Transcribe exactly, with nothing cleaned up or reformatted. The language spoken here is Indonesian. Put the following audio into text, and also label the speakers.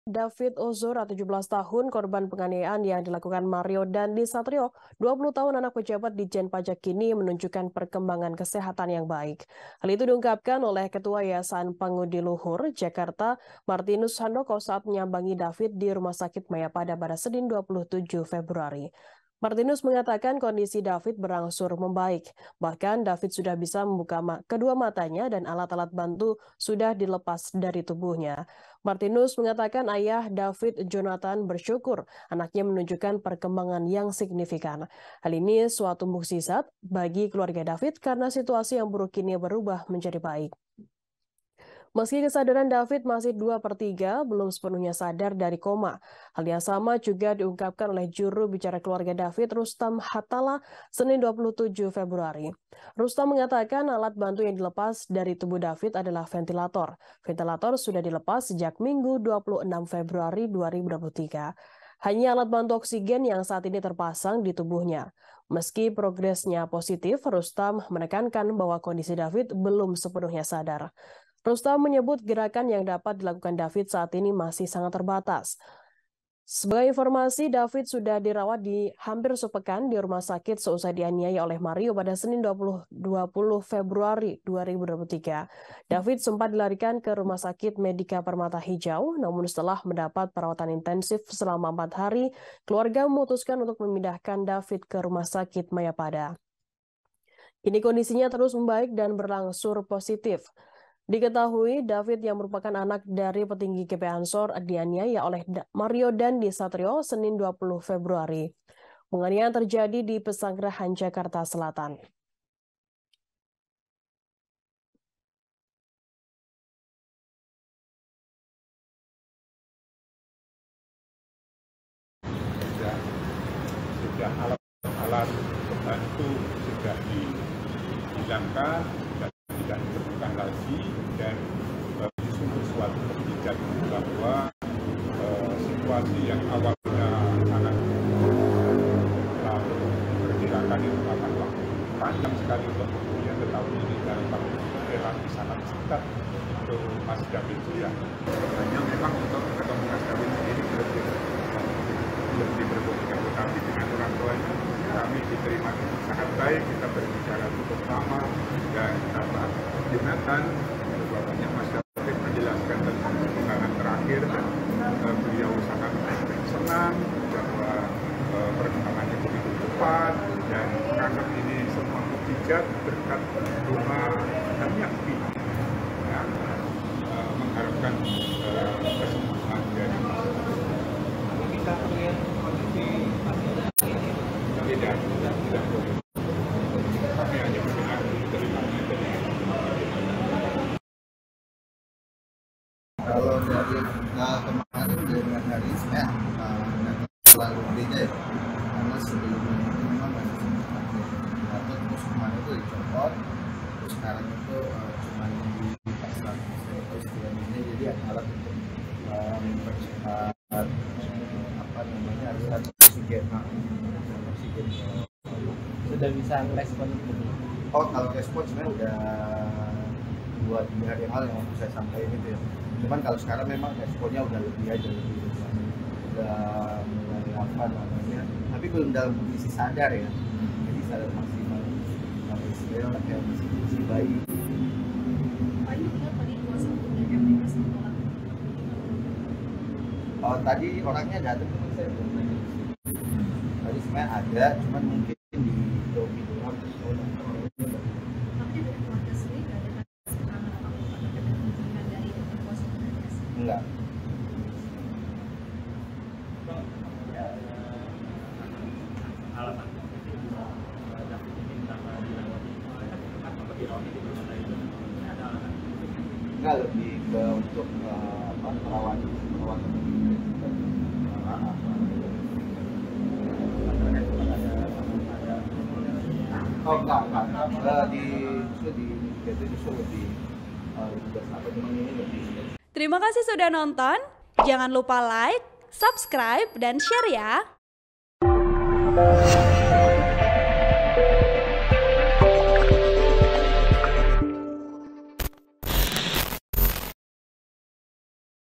Speaker 1: David Ozora, tujuh belas tahun, korban penganiayaan yang dilakukan Mario Dandi Satrio, dua puluh tahun, anak pejabat di Dijen Pajak, kini menunjukkan perkembangan kesehatan yang baik. Hal itu diungkapkan oleh Ketua Yayasan Pangudi Luhur, Jakarta, Martinus Handoko saat menyambangi David di Rumah Sakit Mayapada pada Senin dua puluh tujuh Februari. Martinus mengatakan kondisi David berangsur membaik. Bahkan David sudah bisa membuka ma- kedua matanya dan alat-alat bantu sudah dilepas dari tubuhnya. Martinus mengatakan ayah David, Jonathan, bersyukur anaknya menunjukkan perkembangan yang signifikan. Hal ini suatu mukjizat bagi keluarga David karena situasi yang buruk ini berubah menjadi baik. Meski kesadaran David masih dua per tiga, belum sepenuhnya sadar dari koma. Hal yang sama juga diungkapkan oleh juru bicara keluarga David, Rustam Hatala, Senin dua puluh tujuh Februari. Rustam mengatakan alat bantu yang dilepas dari tubuh David adalah ventilator. Ventilator sudah dilepas sejak Minggu dua puluh enam Februari dua ribu dua puluh tiga. Hanya alat bantu oksigen yang saat ini terpasang di tubuhnya. Meski progresnya positif, Rustam menekankan bahwa kondisi David belum sepenuhnya sadar. Rustam menyebut gerakan yang dapat dilakukan David saat ini masih sangat terbatas. Sebagai informasi, David sudah dirawat di hampir sepekan di rumah sakit seusai dianiaya oleh Mario pada Senin dua puluh Februari dua ribu dua puluh tiga. David sempat dilarikan ke Rumah Sakit Medika Permata Hijau, namun setelah mendapat perawatan intensif selama empat hari, keluarga memutuskan untuk memindahkan David ke Rumah Sakit Mayapada. Kini kondisinya terus membaik dan berangsur positif. Diketahui David yang merupakan anak dari petinggi G P Ansor dianiaya oleh Mario Dandi Satrio Senin dua puluh Februari. Penganiayaan terjadi di Pesanggerahan, Jakarta Selatan.
Speaker 2: Sudah, sudah alat-alat pembantu sudah dihilangkan, sudah tidak ditemukan lagi, dan ini sungguh suatu mukjizat bahwa eh, situasi yang awalnya sangat lalu perkirakan itu akan waktu panjang sekali untuk kemudian tetapi ini dalam waktu relatif sangat singkat untuk Mas David itu ya. Hanya memang untuk ketemu Mas David sendiri belum belum diperbolehkan, tetapi dengan orang tuanya kami diterima sangat baik, kita berbicara cukup lama dan Bapak Jonathan bapaknya Mas David menjelaskan tentang perkembangan terakhir dan uh, beliau sangat senang bahwa uh, perkembangannya begitu cepat dan karena ini semua mukjizat berkat doa dan yakin ya, uh, mengharapkan uh, kesembuhan dari kita melihat kondisi tidak tidak boleh. Kami hanya mendengar ceritanya dari
Speaker 3: kalau dari uh, kemarin dengan hari Senin uh, selalu beda ya, karena sebelumnya itu memang masih sempat atau terus kemarin itu dicopot, terus sekarang itu uh, cuma dipasang terus ini jadi alat untuk uh, mempercepat apa namanya aliran oksigen oksigen
Speaker 4: sudah bisa respon.
Speaker 3: Oh kalau respon sebenarnya udah dua tiga hari yang lalu yang mau saya sampaikan itu ya. Cuman kalau sekarang memang responnya udah lebih aja lebih udah mulai apa namanya, tapi belum dalam kondisi sadar ya, jadi sadar maksimal kalau istilahnya kayak masih masih bayi. Oh tadi orangnya datang teman saya belum nanya. Tadi sebenarnya ada, cuman mungkin di lobby doang. Enggak. Enggak, lebih ke untuk uh, apa perawat perawat oh enggak enggak uh, di itu di itu justru lebih uh, lebih apa ini lebih.
Speaker 5: Terima kasih sudah nonton. Jangan lupa like, subscribe, dan share ya.